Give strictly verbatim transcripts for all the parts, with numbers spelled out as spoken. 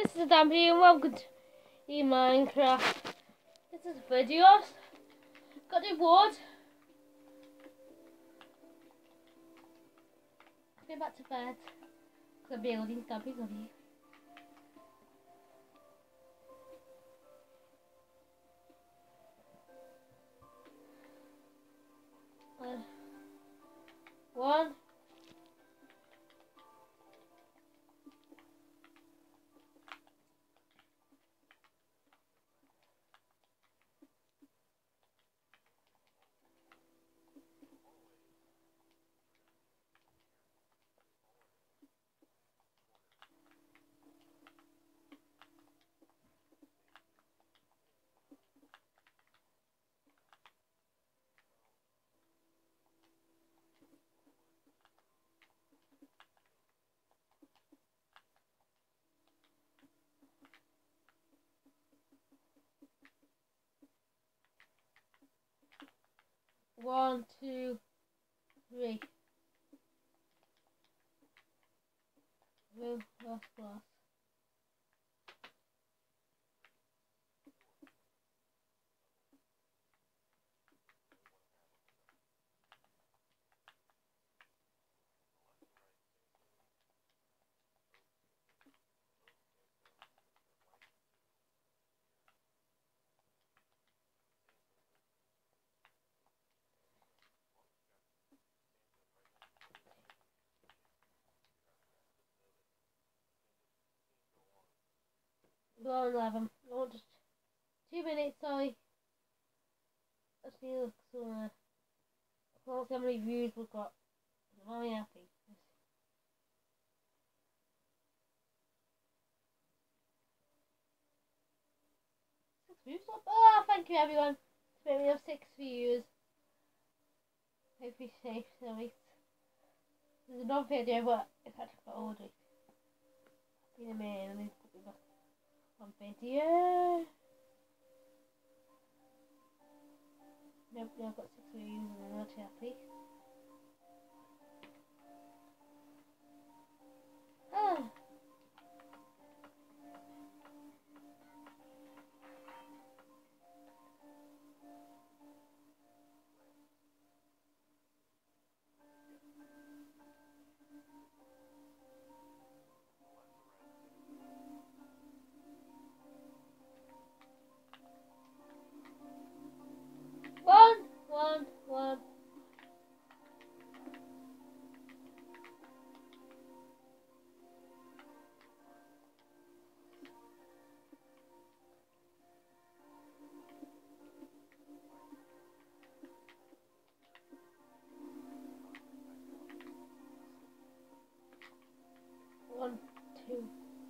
This is Dampy and welcome to Minecraft. This is videos. Got the wood. Go back to bed. Cause I'm building Dampy Gully. Uh, one. One, two, three. Blue, last glass. Blow eleven. No, just two minutes, sorry. Let's see, look, so, uh, let's see how many views we've got. I'm very happy. Six views? Oh, thank you everyone. We have six views. Hope you're safe, sorry. There's another video, but it's actually got older. In a minute, let me put me back on video. Nope, no, I've got six views and I'm not happy. Ah. One, one, one. One, two.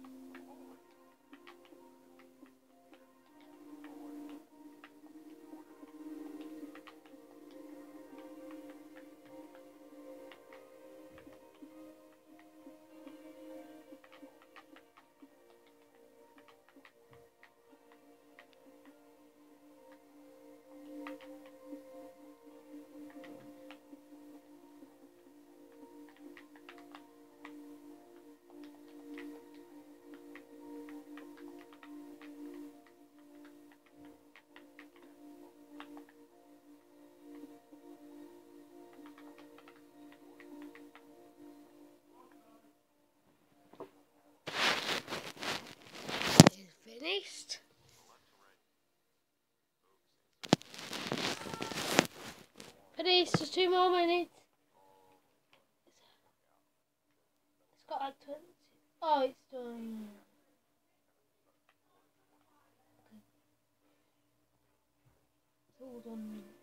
Finished. Finished, just two more minutes. It's got like twenty. Oh, it's done. It's all done.